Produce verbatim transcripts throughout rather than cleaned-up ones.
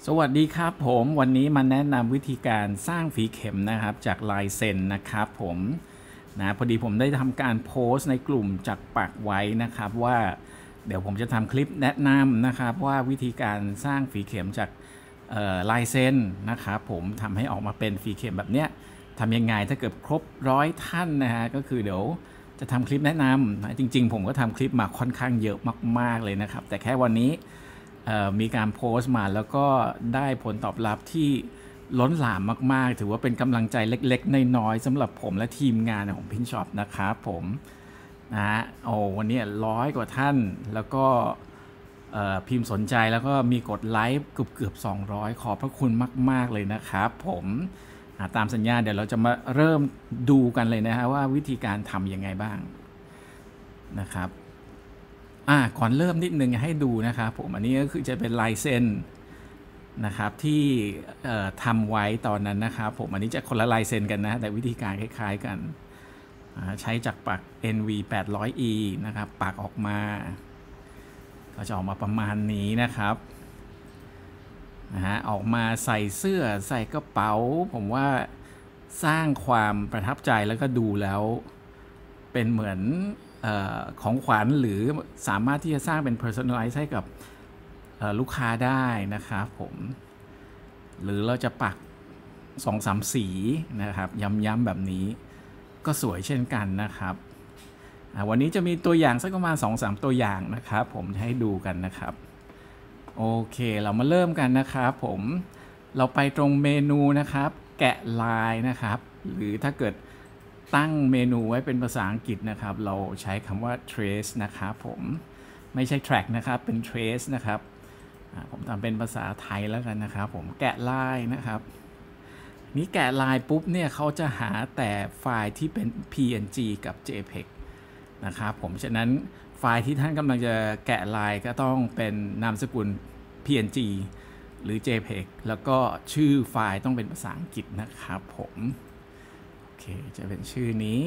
สวัสดีครับผมวันนี้มาแนะนำวิธีการสร้างฝีเข็มนะครับจากลายเซ็นนะครับผมนะพอดีผมได้ทำการโพสต์ในกลุ่มจากปักไว้นะครับว่าเดี๋ยวผมจะทำคลิปแนะนำนะครับว่าวิธีการสร้างฝีเข็มจากลายเซ็นนะครับผมทำให้ออกมาเป็นฝีเข็มแบบเนี้ยทำยังไงถ้าเกิดครบร้อยท่านนะฮะก็คือเดี๋ยวจะทำคลิปแนะนำนะจริงๆผมก็ทำคลิปมาค่อนข้างเยอะมากๆเลยนะครับแต่แค่วันนี้มีการโพสต์มาแล้วก็ได้ผลตอบรับที่ล้นหลามมากๆถือว่าเป็นกำลังใจเล็กๆน้อยๆสำหรับผมและทีมงานของพินช็อปนะครับผมนะโอ้วันนี้ร้อยกว่าท่านแล้วก็พิมพ์สนใจแล้วก็มีกดไลค์เกือบเกือบสองร้อยขอบพระคุณมากๆเลยนะครับผมตามสัญญาเดี๋ยวเราจะมาเริ่มดูกันเลยนะฮะว่าวิธีการทำยังไงบ้างนะครับอ่าก่อนเริ่มนิดนึงให้ดูนะครับผมอันนี้ก็คือจะเป็นลายเซ็นนะครับที่ทำไว้ตอนนั้นนะครับผมอันนี้จะคนละลายเซ็นกันนะแต่วิธีการคล้ายๆกันใช้จากปัก เอ็น วี แปดร้อยอี นะครับปักออกมาก็จะออกมาประมาณนี้นะครับนะฮะออกมาใส่เสื้อใส่กระเป๋าผมว่าสร้างความประทับใจแล้วก็ดูแล้วเป็นเหมือนของขวัญหรือสามารถที่จะสร้างเป็น personalize ให้กับลูกค้าได้นะครับผมหรือเราจะปัก สองสาม สีนะครับย้ำๆแบบนี้ก็สวยเช่นกันนะครับวันนี้จะมีตัวอย่างสักประมาณ สองสาม ตัวอย่างนะครับผมให้ดูกันนะครับโอเคเรามาเริ่มกันนะครับผมเราไปตรงเมนูนะครับแกะลายนะครับหรือถ้าเกิดตั้งเมนูไว้เป็นภาษาอังกฤษนะครับเราใช้คำว่า trace นะครับผมไม่ใช่ track นะครับเป็น trace นะครับผมทำเป็นภาษาไทยแล้วกันนะครับผมแกะลายนะครับนี้แกะลายปุ๊บเนี่ยเขาจะหาแต่ไฟล์ที่เป็น พี เอ็น จี กับ เจ พี อี จี นะครับผมฉะนั้นไฟล์ที่ท่านกำลังจะแกะลายก็ต้องเป็นนามสกุล พี เอ็น จี หรือ เจ พี อี จี แล้วก็ชื่อไฟล์ต้องเป็นภาษาอังกฤษนะครับผมโอเคจะเป็นชื่อนี้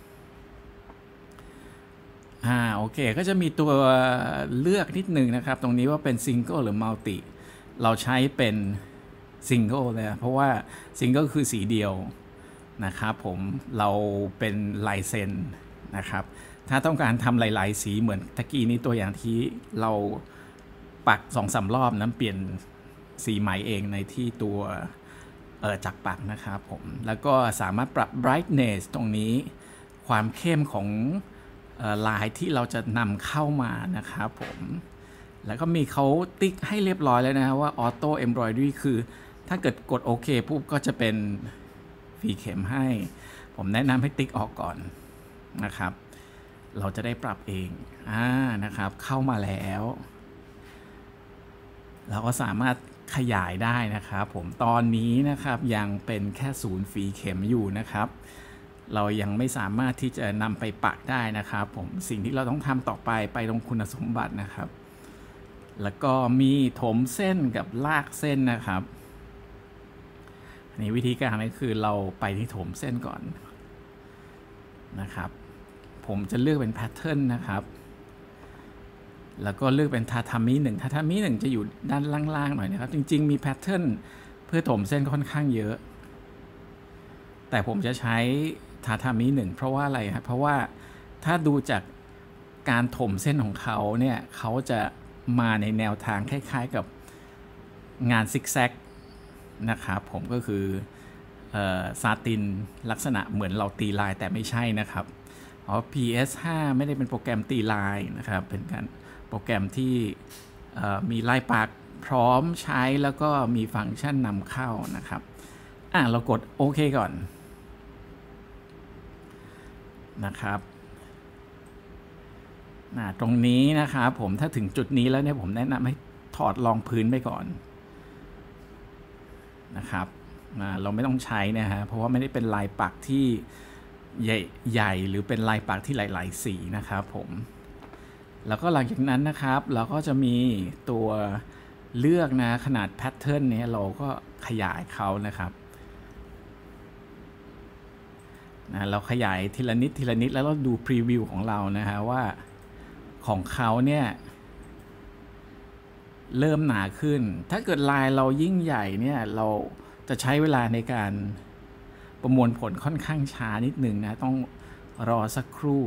อ่าโอเคก็จะมีตัวเลือกนิดนึงนะครับตรงนี้ว่าเป็น Single หรือ Multi เราใช้เป็น Single เลยเพราะว่า Single คือสีเดียวนะครับผมเราเป็นลายเซ็นนะครับถ้าต้องการทำหลายๆสีเหมือนตะกี้นี้ตัวอย่างที่เราปัก สองสาม รอบนั้นเปลี่ยนสีใหม่เองในที่ตัวจักรปักนะครับผมแล้วก็สามารถปรับ brightness ตรงนี้ความเข้มของลายที่เราจะนำเข้ามานะครับผมแล้วก็มีเขาติ๊กให้เรียบร้อยแล้วนะว่า auto embroidery คือถ้าเกิดกดโอเคปุ๊บก็จะเป็นฝีเข็มให้ผมแนะนำให้ติ๊กออกก่อนนะครับเราจะได้ปรับเองอ่านะครับเข้ามาแล้วเราก็สามารถขยายได้นะครับผมตอนนี้นะครับยังเป็นแค่ศูนย์ฝีเข็มอยู่นะครับเรายังไม่สามารถที่จะนำไปปักได้นะครับผมสิ่งที่เราต้องทำต่อไปไปตรงคุณสมบัตินะครับแล้วก็มีถมเส้นกับลากเส้นนะครับนี่วิธีการก็คือเราไปที่ถมเส้นก่อนนะครับผมจะเลือกเป็นแพทเทิร์นนะครับแล้วก็เลือกเป็นทาทามิหนึ่งทาทามิหนึ่งจะอยู่ด้านล่างๆหน่อยนะครับจริงๆมีแพทเทิร์นเพื่อถมเส้นค่อนข้างเยอะแต่ผมจะใช้ทาทามิหนึ่งเพราะว่าอะไรครับเพราะว่าถ้าดูจากการถมเส้นของเขาเนี่ยเขาจะมาในแนวทางคล้ายๆกับงานซิกแซกนะครับผมก็คือซาตินลักษณะเหมือนเราตีลายแต่ไม่ใช่นะครับเพราะ พี เอส ห้า ไม่ได้เป็นโปรแกรมตีลายนะครับเป็นการโปรแกรมที่มีลายปักพร้อมใช้แล้วก็มีฟังก์ชันนำเข้านะครับอ่ะเรากดโอเคก่อนนะครับตรงนี้นะครับผมถ้าถึงจุดนี้แล้วเนี่ยผมแนะนำให้ถอดรองพื้นไปก่อนนะครับเราไม่ต้องใช้นะฮะเพราะว่าไม่ได้เป็นลายปักที่ใหญ่ใหญ่หรือเป็นลายปักที่หลายๆสีนะครับผมแล้วก็หลังจากนั้นนะครับเราก็จะมีตัวเลือกนะขนาดแพทเทิร์นนี้เราก็ขยายเขานะครับนะเราขยายทีละนิดทีละนิดแล้วเราดูพรีวิวของเรานะฮะว่าของเขาเนี่ยเริ่มหนาขึ้นถ้าเกิดลายเรายิ่งใหญ่เนี่ยเราจะใช้เวลาในการประมวลผลค่อนข้างช้านิดหนึ่งนะต้องรอสักครู่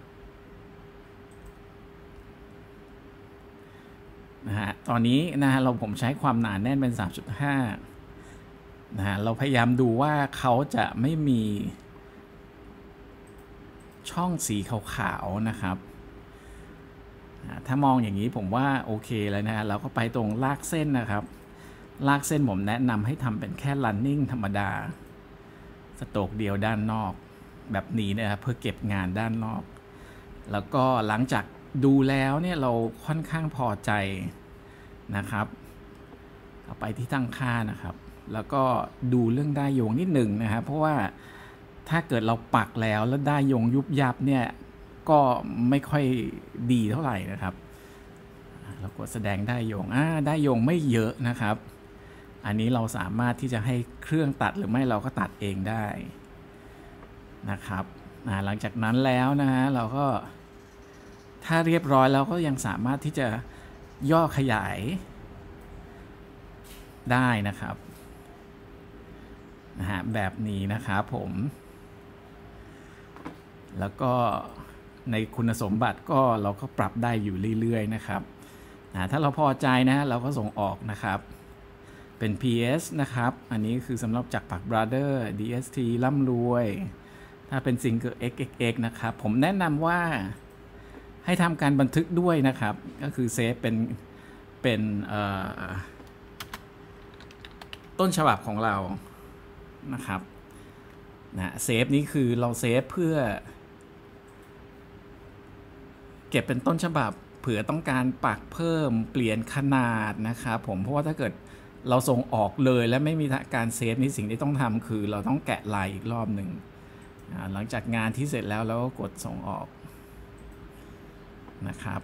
นะฮะตอนนี้นะฮะเราผมใช้ความหนาแน่นเป็น สามจุดห้า นะฮะเราพยายามดูว่าเขาจะไม่มีช่องสีขาวๆนะครับถ้ามองอย่างนี้ผมว่าโอเคแล้วนะฮะเราก็ไปตรงลากเส้นนะครับลากเส้นผมแนะนำให้ทำเป็นแค่ running ธรรมดาสโตรกเดียวด้านนอกแบบนี้นะครับเพื่อเก็บงานด้านนอกแล้วก็หลังจากดูแล้วเนี่ยเราค่อนข้างพอใจนะครับเอาไปที่ตั้งค่านะครับแล้วก็ดูเรื่องได้โยงนิดหนึ่งนะครับเพราะว่าถ้าเกิดเราปักแล้วแล้วได้โยงยุบยับเนี่ยก็ไม่ค่อยดีเท่าไหร่นะครับเรากดแสดงได้โยงอ่าได้โยงไม่เยอะนะครับอันนี้เราสามารถที่จะให้เครื่องตัดหรือไม่เราก็ตัดเองได้นะครับหลังจากนั้นแล้วนะฮะเราก็ถ้าเรียบร้อยแล้วก็ยังสามารถที่จะย่อขยายได้นะครับนะฮะแบบนี้นะครับผมแล้วก็ในคุณสมบัติก็เราก็ปรับได้อยู่เรื่อยๆนะครับนะถ้าเราพอใจนะเราก็ส่งออกนะครับเป็น พี เอส นะครับอันนี้คือสำหรับจากปัก Brother ดี เอส ที ร่ำรวยถ้าเป็น Single เอ็กซ์ เอ็กซ์ เอ็กซ์ นะครับผมแนะนำว่าให้ทำการบันทึกด้วยนะครับก็คือเซฟเป็นเป็นต้นฉบับของเรานะครับนะเซฟนี้คือเราเซฟเพื่อเก็บเป็นต้นฉบับเผื่อต้องการปักเพิ่มเปลี่ยนขนาดนะครับผมเพราะว่าถ้าเกิดเราส่งออกเลยและไม่มีการเซฟนี้สิ่งที่ต้องทำคือเราต้องแกะลายอีกรอบหนึ่งหลังจากงานที่เสร็จแล้วเราก็กดส่งออกนะครับ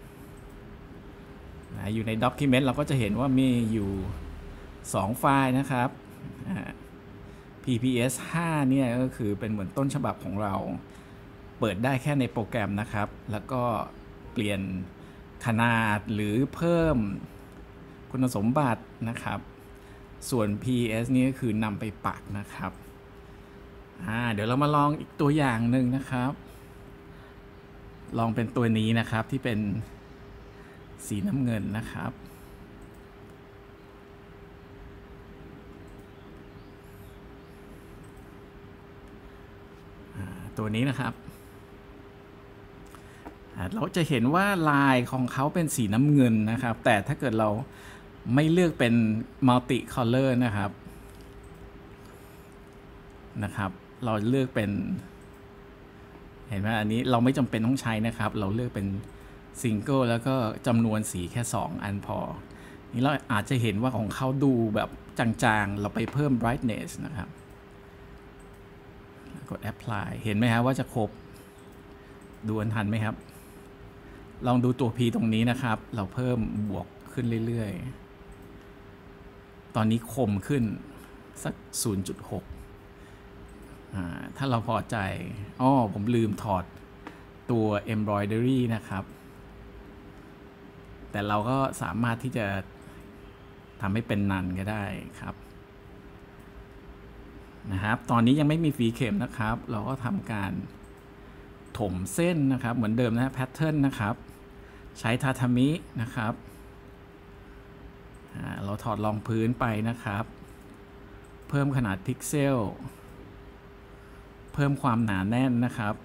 อยู่ใน Document เราก็จะเห็นว่ามีอยู่สองไฟล์นะครับ พี พี เอส ห้าเนี่ยก็คือเป็นเหมือนต้นฉบับของเราเปิดได้แค่ในโปรแกรมนะครับแล้วก็เปลี่ยนขนาดหรือเพิ่มคุณสมบัตินะครับส่วน พี เอส นี่ก็คือนำไปปักนะครับอ่าเดี๋ยวเรามาลองอีกตัวอย่างหนึ่งนะครับลองเป็นตัวนี้นะครับที่เป็นสีน้ำเงินนะครับตัวนี้นะครับเราจะเห็นว่าลายของเขาเป็นสีน้ำเงินนะครับแต่ถ้าเกิดเราไม่เลือกเป็น multi color นะครับนะครับเราเลือกเป็นเห็นไหมอันนี้เราไม่จำเป็นต้องใช้นะครับเราเลือกเป็น single แล้วก็จำนวนสีแค่สองอันพอนี่เราอาจจะเห็นว่าของเขาดูแบบจางๆเราไปเพิ่ม brightness นะครับกด apply เห็นไหมครับว่าจะครบดูอันทันไหมครับลองดูตัว P ตรงนี้นะครับเราเพิ่มบวกขึ้นเรื่อยๆตอนนี้คมขึ้นสัก ศูนย์จุดหก อ่าถ้าเราพอใจอ้อผมลืมถอดตัว embroidery นะครับแต่เราก็สามารถที่จะทำให้เป็นนันก็ได้ครับนะครับตอนนี้ยังไม่มีฝีเข็มนะครับเราก็ทำการถมเส้นนะครับเหมือนเดิมนะแพทเทิร์นนะครับใช้ทาทามินะครับเราถอดรองพื้นไปนะครับเพิ่มขนาดพิกเซลเพิ่มความหนาแน่นนะครับ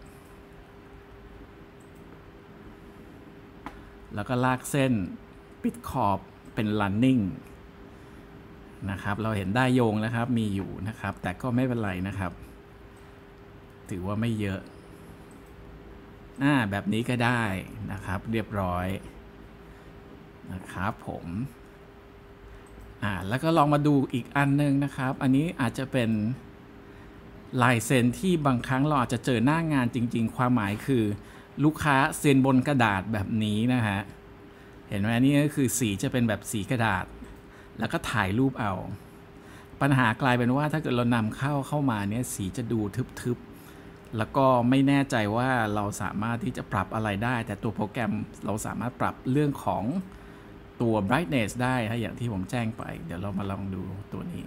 แล้วก็ลากเส้นปิดขอบเป็น running นะครับเราเห็นได้โยงแล้วครับมีอยู่นะครับแต่ก็ไม่เป็นไรนะครับถือว่าไม่เยอะอ่าแบบนี้ก็ได้นะครับเรียบร้อยนะครับผมอ่าแล้วก็ลองมาดูอีกอันนึงนะครับอันนี้อาจจะเป็นลายเซ็นที่บางครั้งเราอาจจะเจอหน้างานจริงๆความหมายคือลูกค้าเซ็นบนกระดาษแบบนี้นะฮะเห็นไหมนี่ก็คือสีจะเป็นแบบสีกระดาษแล้วก็ถ่ายรูปเอาปัญหากลายเป็นว่าถ้าเกิดเรานำเข้าเข้ามาเนี่ยสีจะดูทึบๆแล้วก็ไม่แน่ใจว่าเราสามารถที่จะปรับอะไรได้แต่ตัวโปรแกรมเราสามารถปรับเรื่องของตัว brightness ได้ถ้าอย่างที่ผมแจ้งไปเดี๋ยวเรามาลองดูตัวนี้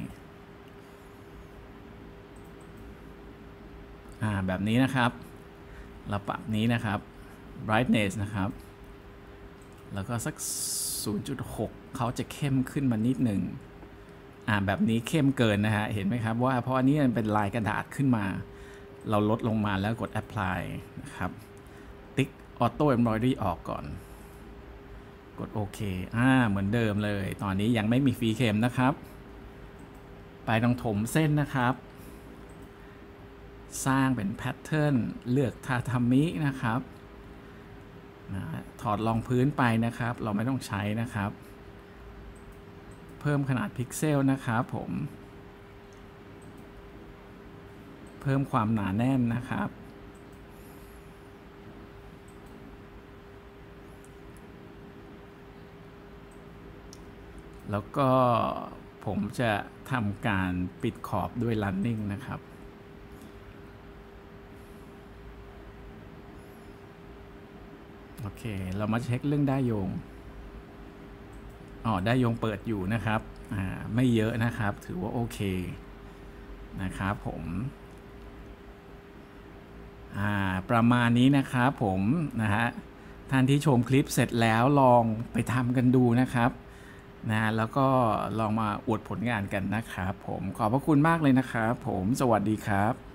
อ่าแบบนี้นะครับเราปรับนี้นะครับ brightness นะครับแล้วก็สัก ศูนย์จุดหก เขาจะเข้มขึ้นมานิดหนึ่งอ่าแบบนี้เข้มเกินนะฮะเห็นไหมครับว่าเพราะอันนี้มันเป็นลายกระดาษขึ้นมาเราลดลงมาแล้วกด apply นะครับติ๊ก auto embroidery ออกก่อนกดโอเคอ่าเหมือนเดิมเลยตอนนี้ยังไม่มีฟรีเข็มนะครับไปตรงถมเส้นนะครับสร้างเป็นแพทเทิร์นเลือกทาทามินะครับนะถอดรองพื้นไปนะครับเราไม่ต้องใช้นะครับเพิ่มขนาดพิกเซลนะครับผมเพิ่มความหนาแน่นนะครับแล้วก็ผมจะทำการปิดขอบด้วย running นะครับโอเคเรามาเช็คเรื่องได้โยงอ๋อได้โยงเปิดอยู่นะครับอ่าไม่เยอะนะครับถือว่าโอเคนะครับผมอ่าประมาณนี้นะครับผมนะฮะท่านที่ชมคลิปเสร็จแล้วลองไปทำกันดูนะครับนะแล้วก็ลองมาอวดผลงานกันนะครับผมขอบพระคุณมากเลยนะครับผมสวัสดีครับ